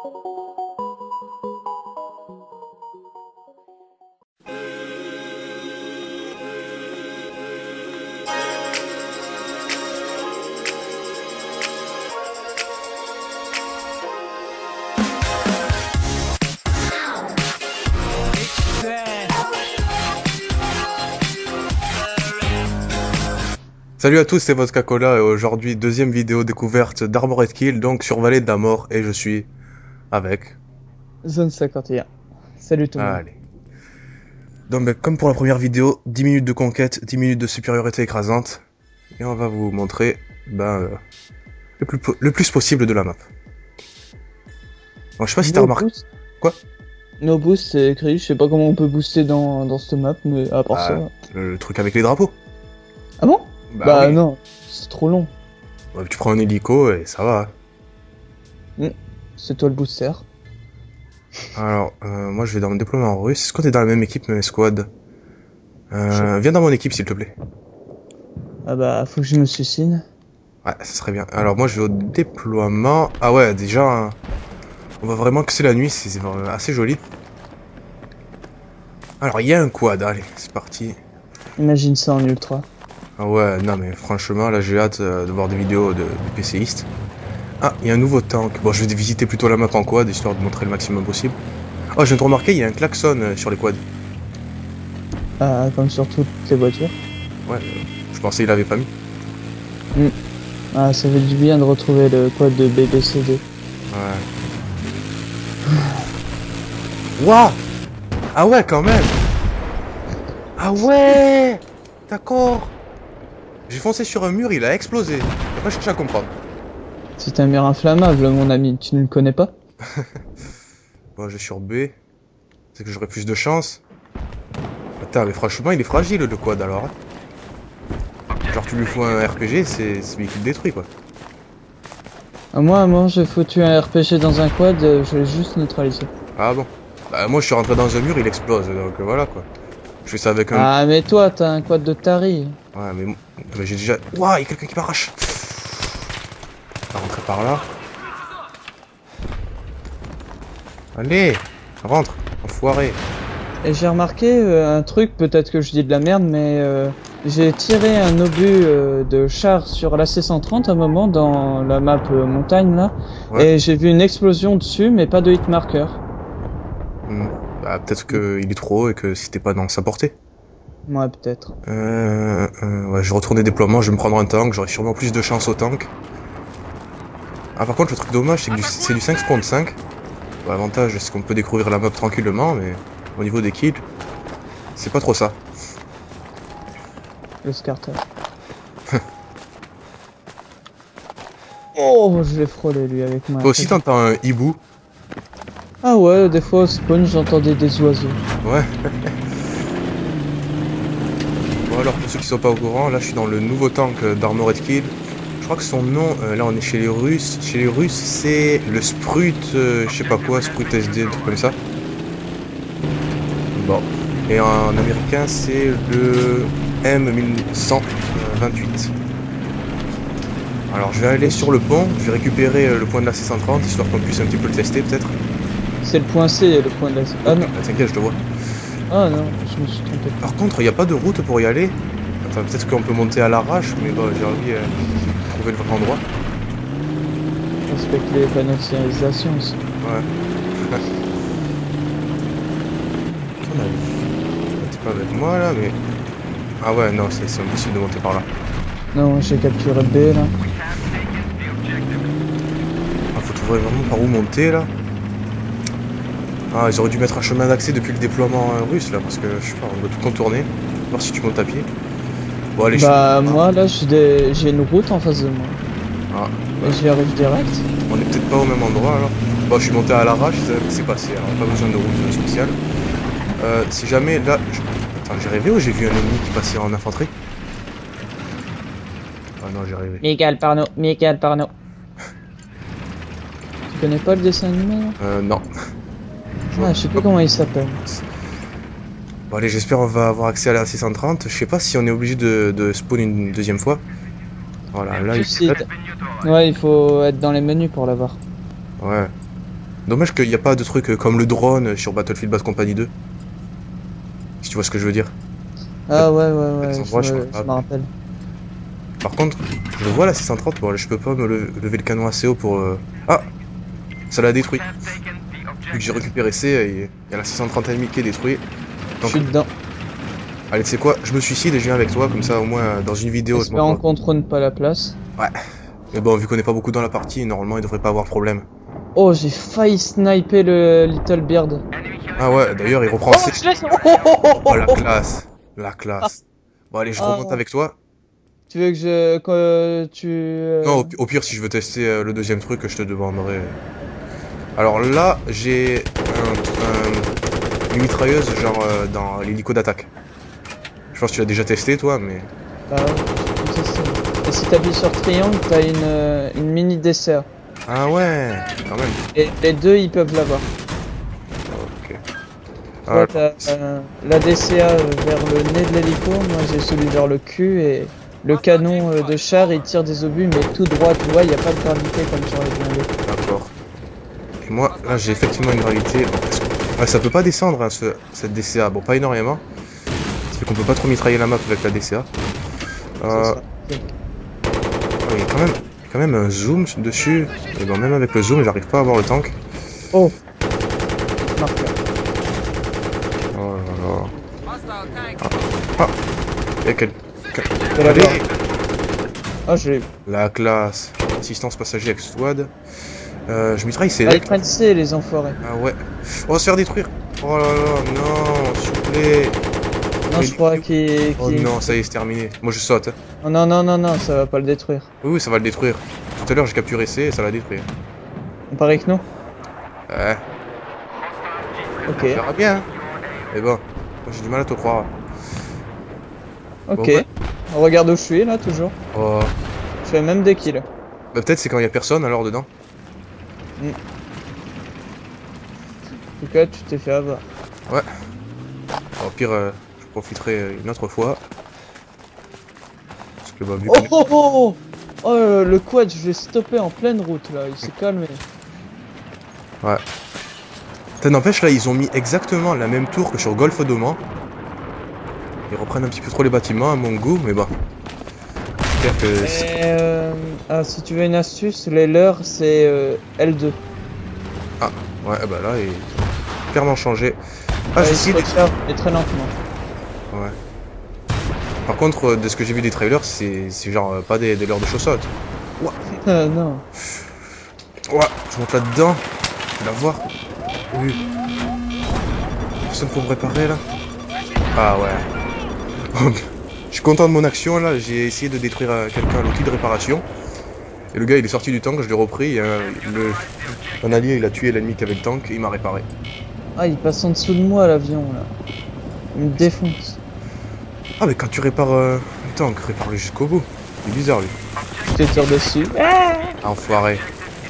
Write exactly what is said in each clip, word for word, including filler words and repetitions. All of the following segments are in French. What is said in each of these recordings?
Salut à tous, c'est Vodka Cola et aujourd'hui deuxième vidéo découverte d'Armored Kill, donc sur Vallée de la Mort, et je suis avec... Zone cinquante et un. Salut tout le monde. Allez. Donc ben, comme pour la première vidéo, dix minutes de conquête, dix minutes de supériorité écrasante, et on va vous montrer ben, euh, le, plus le plus possible de la map. Bon, je sais pas si t'as remarqué... Boost. Quoi? No boost, c'est écrit, je sais pas comment on peut booster dans, dans cette map, mais à part ah, ça... Le, le truc avec les drapeaux. Ah bon? Bah, bah oui. Non, c'est trop long. Ouais, tu prends un hélico et ça va. Mmh. C'est toi le booster. Alors, euh, moi je vais dans mon déploiement russe. Est-ce qu'on est dans la même équipe, même squad? euh, Viens dans mon équipe s'il te plaît. Ah bah, faut que je me suicide. Ouais, ça serait bien. Alors moi je vais au déploiement. Ah ouais, déjà, hein, on voit vraiment que c'est la nuit, c'est assez joli. Alors il y a un quad, allez, c'est parti. Imagine ça en ultra. Ah ouais, non mais franchement, là j'ai hâte euh, de voir des vidéos de, de PCistes. Ah, il y a un nouveau tank. Bon, je vais visiter plutôt la map en quad, histoire de montrer le maximum possible. Oh, je viens de remarquer, il y a un klaxon euh, sur les quads. Ah, comme sur toutes les voitures. Ouais, euh, je pensais qu'il avait pas mis. Mm. Ah, ça fait du bien de retrouver le quad de B B C D. Ouais. Waouh! Ah ouais, quand même! Ah ouais! D'accord! J'ai foncé sur un mur, il a explosé. J'ai pas cherché à comprendre. C'est un mur inflammable, mon ami. Tu ne le connais pas? Bon, je vais sur B. C'est que j'aurai plus de chance. Attends, mais franchement, il est fragile le quad alors. Hein. Genre, tu lui fous un R P G, c'est lui qui le détruit quoi. Ah, moi, moi, j'ai foutu un R P G dans un quad, je l'ai juste neutralisé. Ah bon? Bah, moi, je suis rentré dans un mur, il explose, donc euh, voilà quoi. Je fais ça avec un. Ah, mais toi, t'as un quad de Tari. Ouais, mais, mais j'ai déjà. Ouah, il y a quelqu'un qui m'arrache. On va rentrer par là. Allez, rentre, enfoiré. Et j'ai remarqué euh, un truc, peut-être que je dis de la merde, mais euh, j'ai tiré un obus euh, de char sur la C cent trente à un moment dans la map euh, montagne là, ouais. Et j'ai vu une explosion dessus, mais pas de hit marker. Hmm. Bah, peut-être qu'il est trop haut et que c'était pas dans sa portée. Ouais, peut-être. Euh, euh, ouais, je vais retourner déploiement, je vais me prendre un tank, j'aurai sûrement plus de chance au tank. Ah, par contre, le truc dommage, c'est que c'est du cinq contre cinq. Bon, l'avantage, c'est qu'on peut découvrir la map tranquillement, mais au niveau des kills, c'est pas trop ça. Le scarter. Oh, je l'ai frôlé lui avec moi. Toi aussi, t'entends un hibou? Ah ouais, des fois au spawn, j'entendais des oiseaux. Ouais. Bon, alors, pour ceux qui sont pas au courant, là, je suis dans le nouveau tank d'Armored Kill. Je crois que son nom, euh, là on est chez les Russes, chez les Russes c'est le Sprut, euh, je sais pas quoi, Sprut S D, un truc comme ça. Bon, et en américain c'est le M mille cent vingt-huit. Alors je vais aller sur le pont, je vais récupérer euh, le point de la C cent trente, histoire qu'on puisse un petit peu le tester peut-être. C'est le point C, le point de la... Ah non. Ah, t'inquiète, je te vois. Ah non, je me suis trompé. Par contre, il n'y a pas de route pour y aller. Enfin, peut-être qu'on peut monter à l'arrache, mais bon, j'ai envie euh, de trouver le vrai endroit. Respecte les panneaux de signalisation aussi. Ouais. T'es pas avec moi là, mais... Ah ouais, non, c'est impossible de monter par là. Non, j'ai capturé B là. Ah, faut trouver vraiment par où monter là. Ah, ils auraient dû mettre un chemin d'accès depuis le déploiement euh, russe là, parce que je sais pas, on doit tout contourner. Voir si tu montes à pied. Bon, allez, bah, je... moi là, j'ai des... une route en face de moi. Ah, bah. Et j'y arrive direct. On est peut-être pas au même endroit alors. Bon, je suis monté à l'arrache, c'est passé, alors pas besoin de route spéciale. Euh, si jamais là. Je... Attends, j'ai rêvé ou j'ai vu un ennemi qui passait en infanterie? Ah non, j'ai rêvé. Michael Parno, Michael Parno. Tu connais pas le dessin animé là? Euh, non. Ah, je sais plus comment il s'appelle. Bon allez, j'espère on va avoir accès à la six cent trente. Je sais pas si on est obligé de, de spawn une deuxième fois. Voilà, là il sais, ouais, il faut être dans les menus pour l'avoir. Ouais. Dommage qu'il n'y a pas de trucs comme le drone sur Battlefield Bad Company deux. Si tu vois ce que je veux dire. Ah ouais, ouais, ouais, Des je endroits, je me, sais pas. je me rappelle. Par contre, je vois la six cent trente, bon, je peux pas me le- lever le canon assez haut pour... euh, Ah, ça l'a détruit. Vu que j'ai récupéré C, il y a la six cent trente ennemie qui est détruite. Je Donc, suis dedans. allez, tu sais quoi, je me suicide et je viens avec toi, comme ça au moins dans une vidéo je Espérons montre. qu'on trône pas la place. Ouais. Mais bon, vu qu'on n'est pas beaucoup dans la partie, normalement il devrait pas avoir de problème. Oh, j'ai failli sniper le Little Beard. Ah ouais, d'ailleurs il reprend Oh, C. je laisse... Oh, oh, oh, oh, Oh la oh. classe. La classe. Bon allez, je Ah. remonte avec toi. Tu veux que je... que tu... euh, Non, au, pi- au pire, si je veux tester euh, le deuxième truc, je te demanderai. Alors là, j'ai un, un- une mitrailleuse genre euh, dans l'hélico d'attaque. Je pense que tu l'as déjà testé toi, mais... Bah ouais, j'ai pu tester. Et si t'appuies sur triangle, t'as une, euh, une mini D C A. Ah ouais, quand même. Et les deux, ils peuvent l'avoir. Ok. Tu vois, Ah, t'as euh, la D C A vers le nez de l'hélico, moi j'ai celui vers le cul, et le canon euh, de char, il tire des obus, mais tout droit, tu vois, il n'y a pas de gravité comme sur les blindés. d'accord. Et moi, là, j'ai effectivement une gravité. Bon, est-ce que- ouais, ça peut pas descendre, hein, ce- cette D C A. Bon, pas énormément. Ça fait qu'on peut pas trop mitrailler la map avec la D C A. C'est Euh, ça. ouais, il y a quand même, quand même un zoom dessus. Et bon, même avec le zoom, j'arrive pas à voir le tank. Oh, marqueur. Oh là là. Ah, ah. Et quel... quel- Je vais Allez, l'avoir. Ah, je l'ai. la classe. Assistance passager avec SWAD. Euh, je mitraille, c'est Ah, ils elect. prennent C, les enfoirés. Ah ouais. On va se faire détruire. Oh là là, non, s'il vous plaît. Non, Mais- je crois qu'il... Oh qu'il- non, ça y est, c'est terminé. Moi je saute. Hein. Oh, non, non, non, non, ça va pas le détruire. Oui, oui, ça va le détruire. Tout à l'heure, j'ai capturé C et ça l'a détruit. On paraît que non. Ouais, Ok, on verra bien. Hein. Mais bon, moi j'ai du mal à te croire. ok. Bon, ouais. On regarde où je suis, là, toujours. Oh. Je fais même des kills. Bah, peut-être c'est quand il y a personne alors dedans. En tout cas, tu t'es fait avoir. Ouais. Au pire, euh, je profiterai une autre fois. Parce que bah, vu Oh qu'on est- oh oh oh Oh le, le quad, je l'ai stoppé en pleine route là, il s'est calmé. Ouais. Ça n'empêche, là, ils ont mis exactement la même tour que sur Golfe d'Oman. Ils reprennent un petit peu trop les bâtiments à mon goût, mais bon. J'espère que... Et euh, ah, si tu veux une astuce, les leurs c'est euh, L deux. Ouais, bah là, il est clairement changé. Ah, Ouais, j'ai il essayé se des... recharge, mais très lentement. Ouais. Par contre, euh, de ce que j'ai vu des trailers, c'est c'est genre euh, pas des, des leurres de chaussettes. Euh, non. Ouais, je monte là-dedans. Je vais la voir. Oui. Personne pour me réparer là. Ah ouais. Je suis content de mon action là. J'ai essayé de détruire euh, quelqu'un à l'outil de réparation. Et le gars il est sorti du tank, je l'ai repris. Et, euh, le... Un allié il a tué l'ennemi qui avait le tank et il m'a réparé. Ah, il passe en dessous de moi l'avion là. Il me défonce. Ah, mais quand tu répares euh, un tank, répare-le jusqu'au bout. C'est bizarre lui. Je te tire dessus. Ah, enfoiré.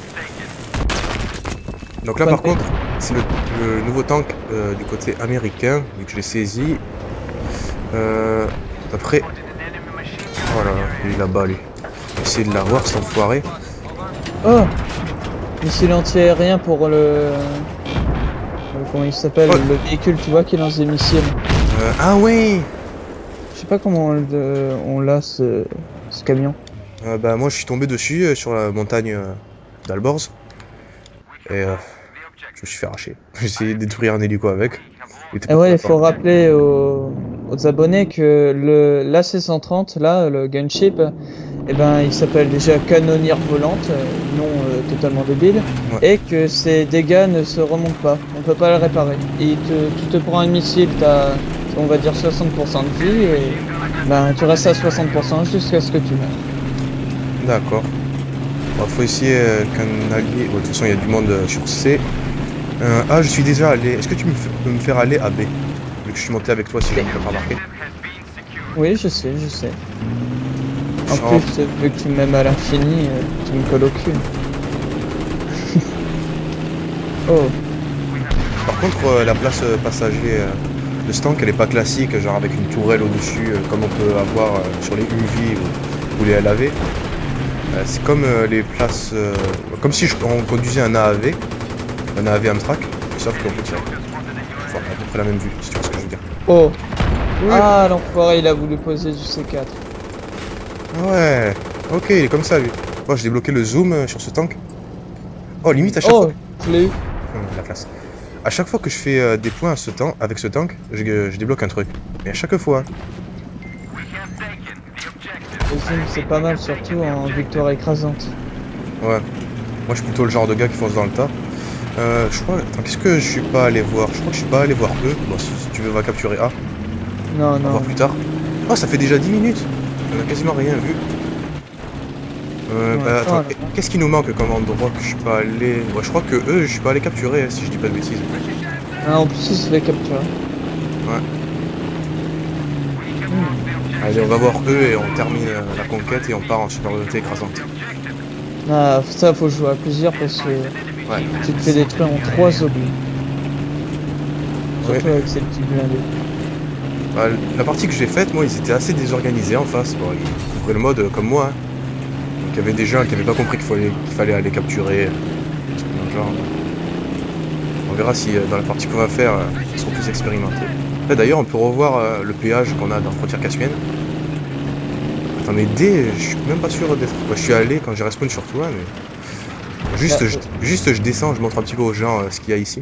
Donc là Bonne par contre, c'est le, le nouveau tank euh, du côté américain, vu que je l'ai saisi. Euh, après... Oh là là, lui là-bas lui. J'ai essayé de l'avoir cet enfoiré. Oh, missile anti-aérien pour le... euh, Comment il s'appelle? Oh. Le véhicule, tu vois, qui lance des missiles. Euh, ah oui. Je sais pas comment on le- on l'a ce... ce camion. euh, Bah moi je suis tombé dessus euh, sur la montagne euh, d'Alborz. Et euh, je me suis fait arracher. J'ai essayé de détruire un hélico avec. Il était Et pas ouais, il content. faut rappeler aux, aux abonnés que le l'A C cent trente, là, le gunship, eh ben, il s'appelle déjà canonnière volante, euh, nom euh, totalement débile, Ouais. et que ses dégâts ne se remontent pas, on peut pas le réparer. Et il te, tu te prends un missile, t'as, on va dire soixante pour cent de vie, et ben, tu restes à soixante pour cent jusqu'à ce que tu meurs. D'accord. Bon, faut essayer euh, qu'un allié... Bon, de toute façon il y a du monde euh, sur C. Euh, ah, je suis déjà allé. Est-ce que tu me f- peux me faire aller à B? Vu que je suis monté avec toi si jamais tu l'as pas remarqué. Oui, je sais, je sais. En Genre- plus, vu que tu m'aimes à l'infini, euh, tu me colles au cul. Oh. Par contre, euh, la place euh, passager euh, de ce tank, elle est pas classique, genre avec une tourelle au-dessus, euh, comme on peut avoir euh, sur les U V ou, ou les L A V. Euh, c'est comme euh, les places, euh, comme si je- on conduisait un A A V, un A V Amtrak, sauf qu'on peut tirer. Enfin, à peu près la même vue, si tu vois ce que je veux dire. Oh. Oui. Ah, l'enfoiré, il a voulu poser du C quatre. Ouais, ok, il est comme ça lui. Bon, j'ai débloqué le zoom euh, sur ce tank. Oh, limite à chaque oh, fois. je l'ai eu. Hum, la classe. À chaque fois que je fais euh, des points à ce tank, avec ce tank, je, je débloque un truc. Mais à chaque fois. Le zoom, c'est pas mal, surtout en victoire écrasante. Ouais. Moi, je suis plutôt le genre de gars qui fonce dans le tas. Euh, je crois. Attends, qu'est-ce que je suis pas allé voir? Je crois que je suis pas allé voir eux. Bon, si, si tu veux, va capturer A. Non, On va non. voir plus tard. Oh, ça fait déjà dix minutes. On a quasiment rien vu. Euh, Ouais, bah, attends, attends, qu'est-ce qui nous manque comme endroit que je suis pas allé? Ouais, je crois que eux, je suis pas allé capturer, si je dis pas de bêtises. Ah, en plus, il se fait capturer. Ouais. Allez, on va voir eux et on termine euh, la conquête et on part en supériorité écrasante. Ah, ça, faut jouer à plusieurs parce que Ouais. tu te fais détruire en trois obus. Surtout Ouais. avec ces petits blindés. Bah, la partie que j'ai faite, moi, ils étaient assez désorganisés en face. Bon, ils couvraient le mode euh, comme moi. Hein. Donc il y avait des gens qui n'avaient pas compris qu'il fallait, qu'il fallait aller capturer. euh, dans le genre. On verra si euh, dans la partie qu'on va faire, euh, ils seront plus expérimentés. Là d'ailleurs, on peut revoir euh, le péage qu'on a dans Frontière Caspienne. Attends, mais D, je suis même pas sûr d'être. Bah, je suis allé quand j'ai respawn sur toi, mais. Juste, Là, je, juste je descends, je montre un petit peu aux gens euh, ce qu'il y a ici.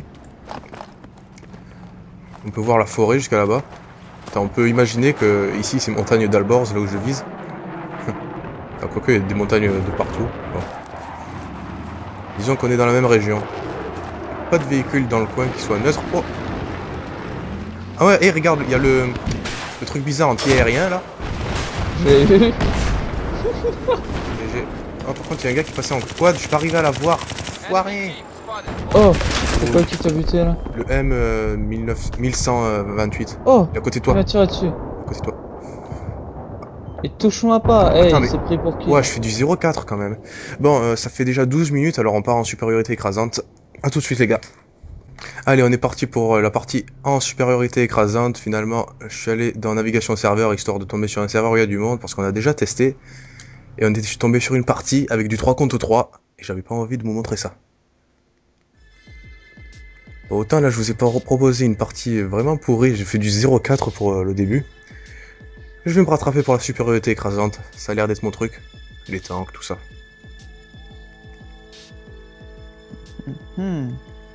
On peut voir la forêt jusqu'à là-bas. On peut imaginer que ici c'est montagne d'Alborz, là où je vise. Enfin, quoique, il y a des montagnes de partout. Bon. Disons qu'on est dans la même région. Pas de véhicule dans le coin qui soit neutre. Oh. Ah ouais, et regarde, il y a le, le truc bizarre anti-aérien là. j'ai vu. Et j'ai- oh, par contre, il y a un gars qui passait en quad, je suis pas arrivé à la voir. Foiré. Oh, c'est quoi qui t'a buté là? Le M euh, mille cent vingt-huit. Oh, Il est à côté de il toi. m'a tiré dessus. À côté de toi. Et touche-moi pas. Eh, Attends, il mais- s'est pris pour qui? Ouais, je fais du zéro quatre quand même. Bon, euh, ça fait déjà douze minutes, alors on part en supériorité écrasante. A tout de suite les gars. Allez, on est parti pour euh, la partie en supériorité écrasante. Finalement, je suis allé dans navigation serveur, histoire de tomber sur un serveur où il y a du monde, parce qu'on a déjà testé. Et on est tombé sur une partie avec du trois contre trois, et j'avais pas envie de vous montrer ça. Bon, autant là, je vous ai pas proposé une partie vraiment pourrie, j'ai fait du zéro quatre pour euh, le début. Je vais me rattraper pour la supériorité écrasante, ça a l'air d'être mon truc. Les tanks, tout ça. Hmm.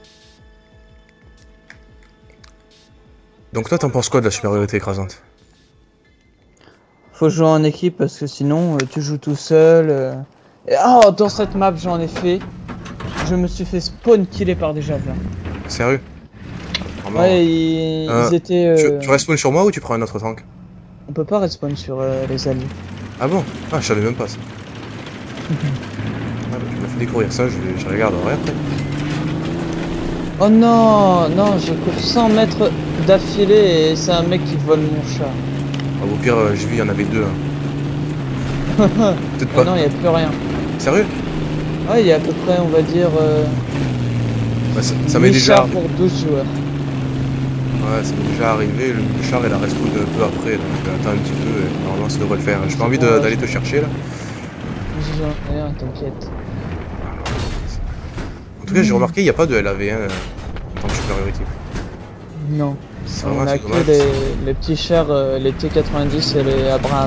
Donc toi, t'en penses quoi de la supériorité écrasante? Faut jouer en équipe parce que sinon euh, tu joues tout seul. euh. Et, oh, dans cette map j'en ai fait. Je me suis fait spawn killer par des javelins. Sérieux? Vraiment, Ouais, ils, Euh, ils étaient. euh, Tu, tu respawn sur moi ou tu prends un autre tank? On peut pas respawn sur euh, les alliés. Ah bon? Ah, je savais même pas ça. Ah, bah, tu m'as fait découvrir ça, je, je regarderai après. Oh non, non, je cours cent mètres d'affilée et c'est un mec qui vole mon chat. Ah, au pire, euh, j'ai vu, il y en avait deux. Hein. Peut-être Ah pas. non, il y a plus rien. Sérieux? Ouais, il y a à peu près, on va dire, euh, Bah, ça ça m'est huit déjà chars arrivé. pour douze joueurs. Ouais, ça m'est déjà arrivé. Le, le char, il a respawn un peu après, donc euh, attends un petit peu. Et normalement, ça devrait le faire. J'ai pas envie de- Ouais. d'aller te chercher là. J'en ai un, t'inquiète. En tout cas, j'ai remarqué, il n'y a pas de L A V un euh, en tant que supériorité. Non. C'est On vraiment a c'est que dommage. les, les petits chars, euh, les T quatre-vingt-dix et les Abraham.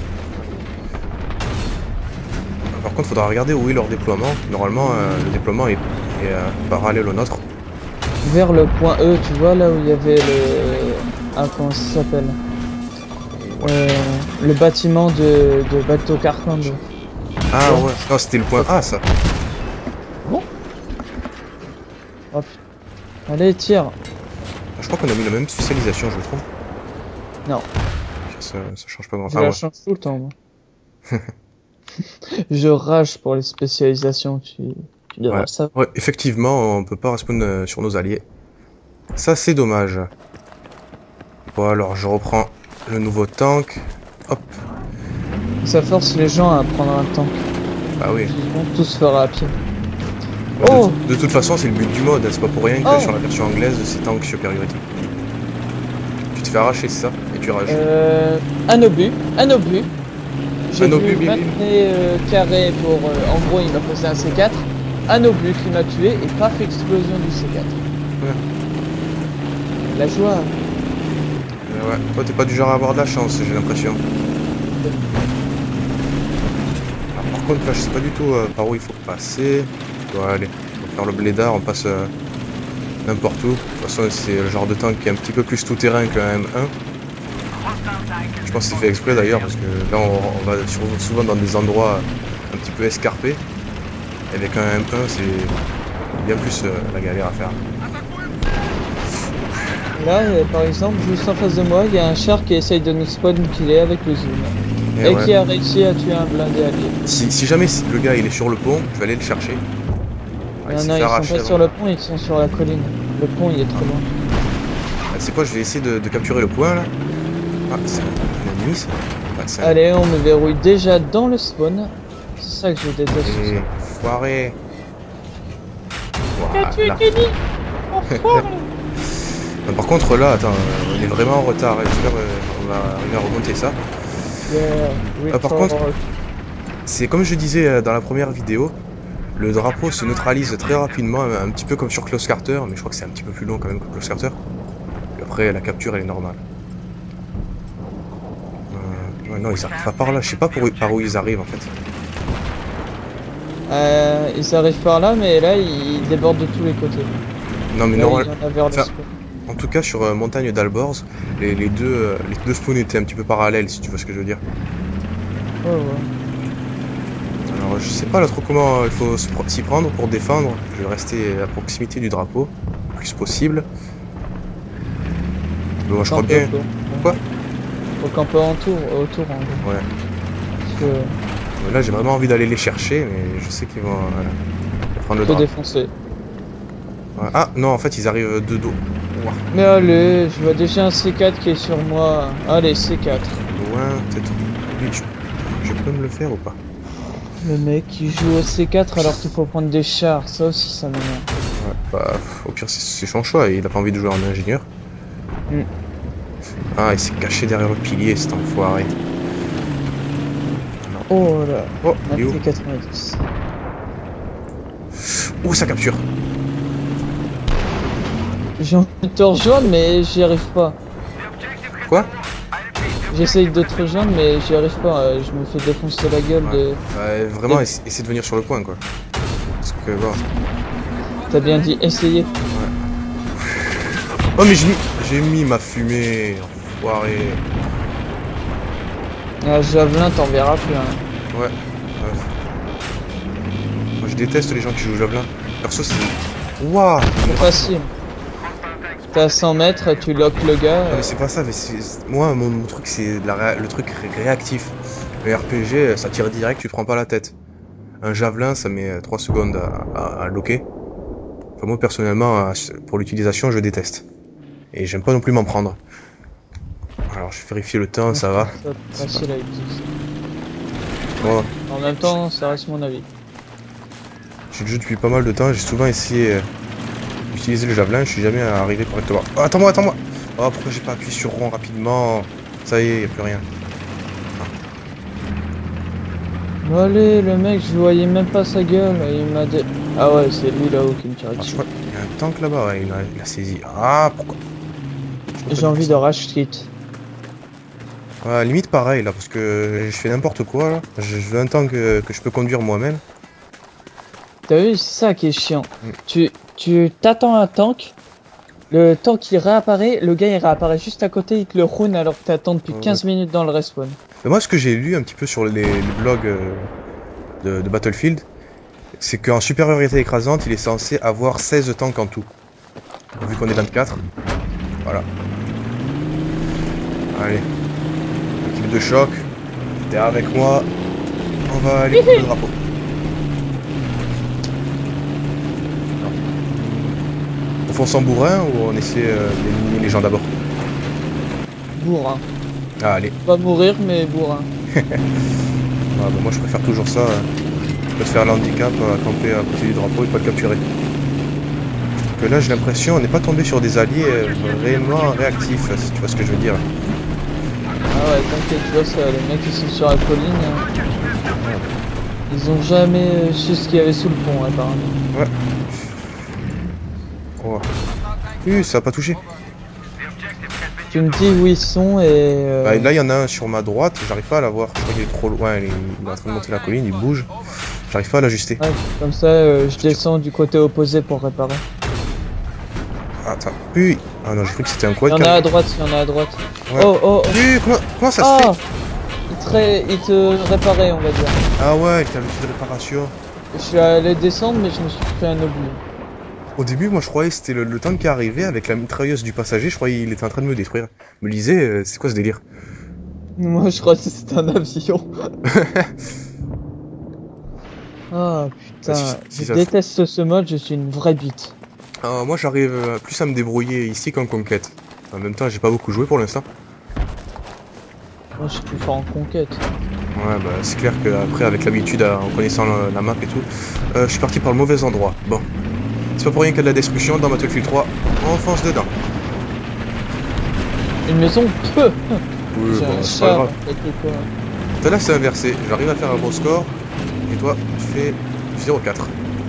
Par contre, faudra regarder où est leur déploiement. Normalement, euh, le déploiement est, est, euh, parallèle au nôtre. Vers le point E, tu vois, là où il y avait le... Ah, comment ça s'appelle euh, le bâtiment de, de bateau carton. de- Ah ouais, non, c'était le point A ça. Bon. Oh, putain. Allez, tire. Je crois qu'on a mis la même spécialisation, je trouve. Non. Ça, ça change pas grand Je chose. Ah la ouais. change tout le temps, moi. Je rage pour les spécialisations, tu, tu devrais Ouais. savoir. Ouais, effectivement, on peut pas respawn euh, sur nos alliés. Ça, c'est dommage. Bon, alors, je reprends le nouveau tank. Hop. Ça force les gens à prendre un tank. Ah oui. Ils vont tous faire à pied. De, Oh de toute façon, c'est le but du mode. C'est pas pour rien que Oh. sur la version anglaise, c'est tank supériorité. Tu te fais arracher, c'est ça? Et tu rages. Euh, un obus, un obus. J'ai Un obus, vu bim, bim. vingt euh, carrés pour... euh, en gros, il m'a posé un C quatre. un obus qui m'a tué et paf, explosion du C quatre. Ouais. La joie. Euh, ouais, toi t'es pas du genre à avoir de la chance, j'ai l'impression. Par contre là je sais pas du tout euh, par où il faut passer. Bon, allez, on va faire le blédard, on passe euh, n'importe où. De toute façon c'est le genre de tank qui est un petit peu plus tout terrain qu'un M un. Je pense que c'est fait exprès d'ailleurs parce que là on, on va sur, souvent dans des endroits un petit peu escarpés. Avec un M un c'est bien plus euh, la galère à faire. Là, euh, par exemple, juste en face de moi, il y a un char qui essaye de nous spawn killer avec le zoom. Et, et ouais. qui a réussi à tuer un blindé allié. Si, si jamais le gars il est sur le pont, je vais aller le chercher. Ouais, non, non, ils sont pas sur le pont, ils sont sur la colline. Le pont, il est trop loin. Ah, c'est quoi, je vais essayer de, de capturer le point là. Ah, c'est un ennemi ça. Ah, un... Allez, on me verrouille déjà dans le spawn. C'est ça que je déteste. Et... Foiré. T'as tué Kenny. Enfoiré. Par contre là, attends, on est vraiment en retard, j'espère qu'on va arriver à remonter ça. Yeah, euh, par contre, c'est comme je disais dans la première vidéo, le drapeau se neutralise très rapidement, un petit peu comme sur Close Carter, mais je crois que c'est un petit peu plus long quand même que Close Carter. Et après la capture elle est normale. Euh, ouais, non, ils arrivent pas par là, je sais pas pour, par où ils arrivent en fait. Euh, ils arrivent par là, mais là ils débordent de tous les côtés. Non mais là, non, enfin, en tout cas sur euh, Montagne d'Alborz, les, les deux euh, les deux spawns étaient un petit peu parallèles si tu vois ce que je veux dire. Ouais ouais. Alors je sais pas là trop comment il faut s'y prendre pour défendre. Je vais rester à proximité du drapeau le plus possible. Mais moi je crois bien. Autour. Quoi? Faut camper autour, autour en gros. Ouais. Parce que... Là j'ai vraiment envie d'aller les chercher, mais je sais qu'ils vont voilà, prendre le drapeau. Défoncer. Ouais. Ah non, en fait ils arrivent de dos. Wow. Mais allez, je vois déjà un C quatre qui est sur moi. Allez, C quatre. Loin, peut-être. Je... je peux me le faire ou pas? Le mec qui joue au C quatre alors qu'il faut prendre des chars, ça aussi ça m'énerve. Ouais, bah au pire c'est son choix, il a pas envie de jouer en ingénieur. Mm. Ah, il s'est caché derrière le pilier, cet enfoiré. Oh là, oh, il est où? quatre-vingt-dix. Oh, ça capture. J'ai envie de te rejoindre mais j'y arrive pas. Quoi? J'essaye de te rejoindre mais j'y arrive pas, je me fais défoncer la gueule ouais. de... Ouais, vraiment, essa essaie de venir sur le point quoi. Parce que bon... T'as bien dit essayer. Ouais. Oh mais j'ai mis... j'ai mis ma fumée, enfoiré. Ah, javelin t'en verras plus hein. Ouais. ouais. Moi je déteste les gens qui jouent javelin. Perso c'est... Waouh. C'est facile. T'es à cent mètres, tu loques le gars. Non mais c'est pas ça, mais c'est... Moi mon, mon truc c'est ré... le truc ré réactif. Le R P G ça tire direct, tu prends pas la tête. Un javelin ça met trois secondes à, à, à loquer. Enfin moi personnellement pour l'utilisation je déteste. Et j'aime pas non plus m'en prendre. Alors je vais vérifier le temps, ça va. Facile à utiliser. Bon. En même temps ça reste mon avis. J'ai joué depuis pas mal de temps, j'ai souvent essayé d'utiliser le javelin, je suis jamais arrivé correctement. Oh, attends-moi, attends-moi. Oh pourquoi j'ai pas appuyé sur rond rapidement? Ça y est, y a plus rien. Bon allez, le mec, je voyais même pas sa gueule, il m'a dit... Ah ouais, c'est lui là-haut qui me tire ah, dessus. Il y a un tank là-bas, ouais, il a, il a saisi. Ah, pourquoi? J'ai envie de rage kit. Ouais, limite pareil là, parce que je fais n'importe quoi là. Je veux un tank que, que je peux conduire moi-même. T'as vu, c'est ça qui est chiant. Mm. Tu tu t'attends un tank, le tank il réapparaît, le gars il réapparaît juste à côté, il te le roule alors que t'attends depuis quinze ouais. minutes dans le respawn. Mais moi ce que j'ai lu un petit peu sur les, les blogs euh, de, de Battlefield, c'est qu'en supériorité écrasante il est censé avoir seize tanks en tout. Vu qu'on est vingt-quatre. Voilà. Allez. Équipe de choc. T'es avec moi. On va aller pour le drapeau. On fonce en bourrin ou on essaie euh, d'éliminer les gens d'abord? Bourrin. Ah allez. Pas mourir mais bourrin. Ah, bah, moi je préfère toujours ça. Euh, je préfère l'handicap à camper à côté du drapeau et pas le capturer. Que là j'ai l'impression on n'est pas tombé sur des alliés euh, vraiment réactifs, si tu vois ce que je veux dire. Ah ouais, t'inquiète, tu vois ça, les mecs qui sont sur la colline. Hein. Ils ont jamais euh, su ce qu'il y avait sous le pont, apparemment. Ouais. Oh. Oui, ça a pas touché. Tu me dis où ils sont et... Euh... Bah, là, il y en a un sur ma droite, j'arrive pas à l'avoir. Je crois qu'il est trop loin, il est, il est en train de monter la colline, il bouge. J'arrive pas à l'ajuster. Ouais, comme ça, euh, je descends du côté opposé pour réparer. Attends. Oui. Ah non, j'ai cru que c'était un quad. Il y en a à droite, il y en a à droite. Ouais. Oh, oh, oh. Oui, comment, comment ça Ah, se fait? il te, ré... il te réparait, on va dire. Ah ouais, il t'a l'outil de réparation. Je suis allé descendre, mais je me suis fait un oubli. Au début, moi je croyais que c'était le, le tank qui arrivait avec la mitrailleuse du passager, je croyais qu'il était en train de me détruire. Je me disais, euh, c'est quoi ce délire? Moi, je crois que c'était un avion. Ah putain, Bah, si- si je ça se déteste ce mode, je suis une vraie bite. Euh, moi j'arrive euh, plus à me débrouiller ici qu'en conquête. En même temps, j'ai pas beaucoup joué pour l'instant. Moi, je suis plus fort en conquête. Ouais, bah c'est clair qu'après, avec l'habitude, à- en connaissant la, la map et tout, euh, je suis parti par le mauvais endroit. Bon. C'est pas pour rien qu'il y a de la destruction dans Battlefield trois, on fonce dedans. Une maison peu. Oui, J'ai bon, un c'est pas char, grave. quelque quoi. Tout à l'heure, c'est inversé. J'arrive à faire un bon score, et toi, tu fais zéro quatre.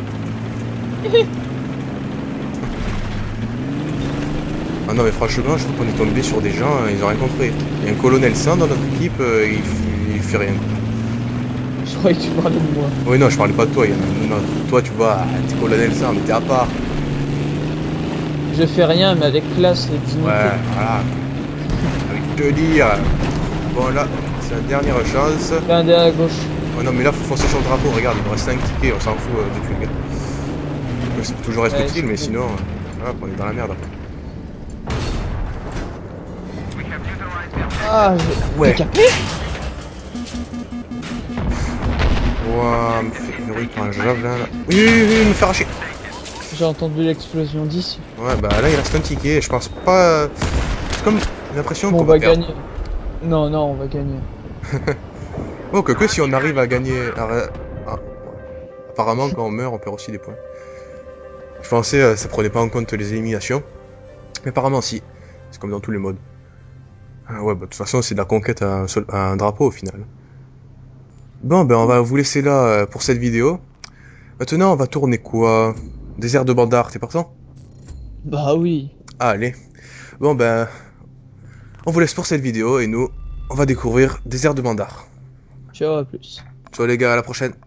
Ah non mais franchement, je trouve qu'on est tombé sur des gens, euh, ils ont rien compris. Il y a un colonel cent dans notre équipe, euh, il, f- il fait rien. Je croyais que tu parlais de moi. Oui non, je parlais pas de toi, il y en a, non, toi tu vois, t'es colonel cent, mais t'es à part. Je fais rien, mais avec classe et dignité. Ouais, voilà. Avec te dire. Bon là, c'est la dernière chance. Fais un dé à gauche. Oh non mais là, faut foncer sur le drapeau, regarde, il me reste cinq tickets, on s'en fout euh, de tuer le gars. Ouais, ça peut toujours être Ouais, utile, c'est mais cool. sinon, euh, voilà, on est dans la merde après. Ah, j'ai... Ouais. T'es capé? Ouah, me fait une rue par un javelin là. Oui, oui, oui, il me fait arracher. J'ai entendu l'explosion d'ici. Ouais, bah là, il reste un ticket. Je pense pas. euh, C'est comme l'impression Bon, qu'on on va va perdre. gagner. Non, non, on va gagner. Oh, que, que si on arrive à gagner. à ré- ah, apparemment, quand on meurt, on perd aussi des points. Je pensais euh, ça prenait pas en compte les éliminations. Mais apparemment, si. C'est comme dans tous les modes. Ah ouais, bah de toute façon, c'est de la conquête à un, seul- à un drapeau au final. Bon, ben on va vous laisser là euh, pour cette vidéo. Maintenant, on va tourner quoi? Désert de Bandar, t'es partant? Bah oui. Ah, allez. Bon, ben. On vous laisse pour cette vidéo et nous, on va découvrir Désert de Bandar. Ciao, à plus. Ciao les gars, à la prochaine.